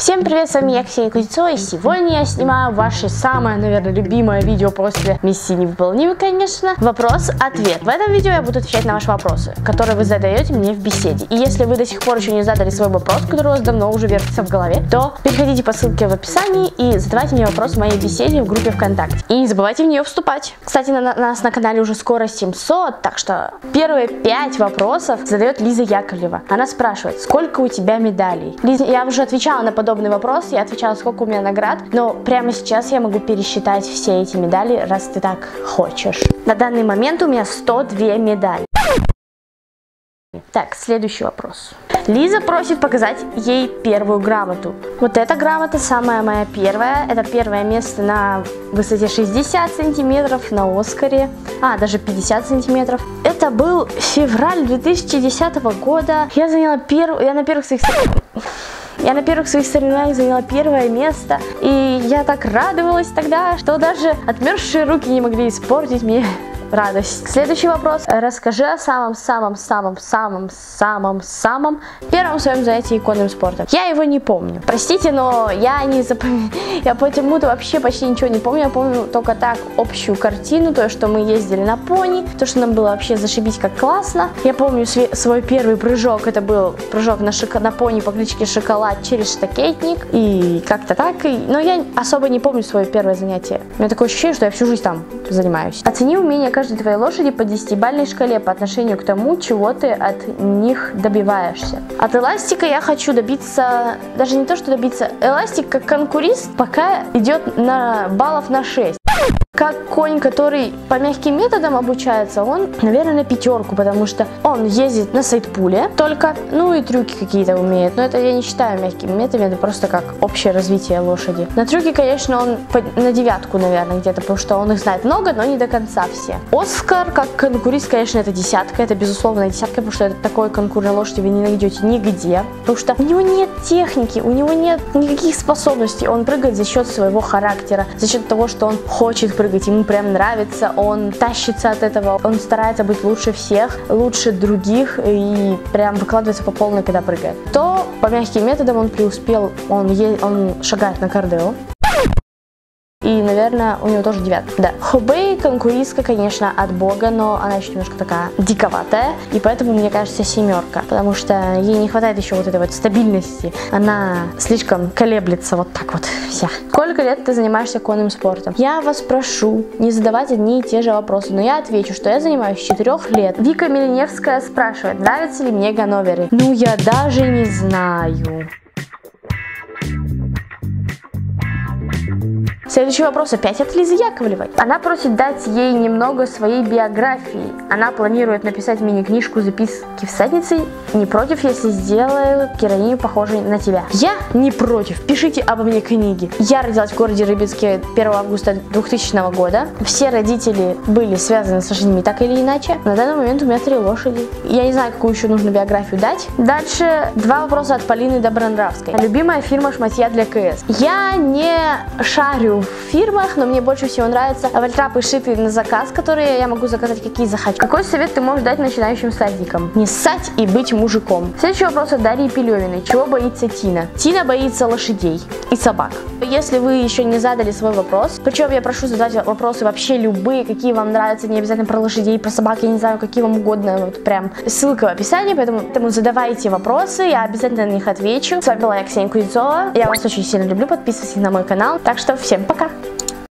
Всем привет, с вами я, Ксения Кузнецова, и сегодня я снимаю ваше самое, наверное, любимое видео после миссии невыполнимой, конечно. Вопрос-ответ. В этом видео я буду отвечать на ваши вопросы, которые вы задаете мне в беседе. И если вы до сих пор еще не задали свой вопрос, который у вас давно уже вертится в голове, то переходите по ссылке в описании и задавайте мне вопрос в моей беседе в группе ВКонтакте. И не забывайте в нее вступать. Кстати, нас на канале уже скоро 700, так что первые 5 вопросов задает Лиза Яковлева. Она спрашивает, сколько у тебя медалей? Лиза, я уже отвечала на подобный вопрос, я отвечала, сколько у меня наград, но прямо сейчас я могу пересчитать все эти медали, раз ты так хочешь. На данный момент у меня 102 медали. Так, следующий вопрос. Лиза просит показать ей первую грамоту. Вот эта грамота самая моя первая. Это первое место на высоте 60 сантиметров на Оскаре. Даже 50 сантиметров. Это был февраль 2010 года. Я на первых своих соревнованиях заняла первое место. И я так радовалась тогда, что даже отмерзшие руки не могли испортить мне радость. Следующий вопрос. Расскажи о самом первом своем занятии конным спортом. Я его не помню. Простите, но я не запомню. Я почему-то вообще почти ничего не помню. Я помню только так общую картину, то, что мы ездили на пони, то, что нам было вообще зашибись как классно. Я помню свой первый прыжок. Это был прыжок на пони по кличке Шоколад через штакетник. И как-то так. Но я особо не помню свое первое занятие. У меня такое ощущение, что я всю жизнь там занимаюсь. Оцени умение каждой твоей лошади по 10-бальной шкале по отношению к тому, чего ты от них добиваешься. От эластика я хочу добиться, даже не то, что добиться, эластик как конкурист пока идет на баллов на 6. Как конь, который по мягким методам обучается, он, наверное, на 5, потому что он ездит на сайдпуле только, ну и трюки какие-то умеет. Но это я не считаю мягкими методами, это просто как общее развитие лошади. На трюки, конечно, он на 9, наверное, где-то, потому что он их знает много, но не до конца все. Оскар, как конкурист, конечно, это 10, это безусловно 10, потому что такой конкур на лошади вы не найдете нигде, потому что у него нет техники, у него нет никаких способностей, он прыгает за счет своего характера, за счет того, что он хочет прыгать, ему прям нравится, он тащится от этого, он старается быть лучше всех, лучше других и прям выкладывается по полной, когда прыгает. То по мягким методам он преуспел, он шагает на кардео. И, наверное, у него тоже 9. Да. Хубей конкуристка, конечно, от бога, но она еще немножко такая диковатая. И поэтому, мне кажется, 7. Потому что ей не хватает еще вот этой вот стабильности. Она слишком колеблется вот так вот вся. Сколько лет ты занимаешься конным спортом? Я вас прошу не задавать одни и те же вопросы, но я отвечу, что я занимаюсь с 4 лет. Вика Милиневская спрашивает, нравятся ли мне ганноверы? Ну, я даже не знаю. Следующий вопрос опять от Лизы Яковлевой. Она просит дать ей немного своей биографии. Она планирует написать мини-книжку «Записки всадницы». Не против, если сделаю героиню похожей на тебя? Я не против. Пишите обо мне книги. Я родилась в городе Рыбинске 1 августа 2000 года. Все родители были связаны с лошадьми так или иначе. На данный момент у меня 3 лошади. Я не знаю, какую еще нужно биографию дать. Дальше 2 вопроса от Полины Добронравской. Любимая фирма шматья для КС. Я не шарю в фирмах, но мне больше всего нравятся вольтрапы, шитые на заказ, которые я могу заказать какие захочу. Какой совет ты можешь дать начинающим всадникам? Не ссать и быть мужиком. Следующий вопрос от Дарьи Пелевиной. Чего боится Тина? Тина боится лошадей и собак. Если вы еще не задали свой вопрос, причем я прошу задать вопросы вообще любые, какие вам нравятся, не обязательно про лошадей, про собак, я не знаю, какие вам угодно, вот прям ссылка в описании, поэтому задавайте вопросы, я обязательно на них отвечу. С вами была я, Ксения Кузнецова, я вас очень сильно люблю, подписывайтесь на мой канал, так что всем пока!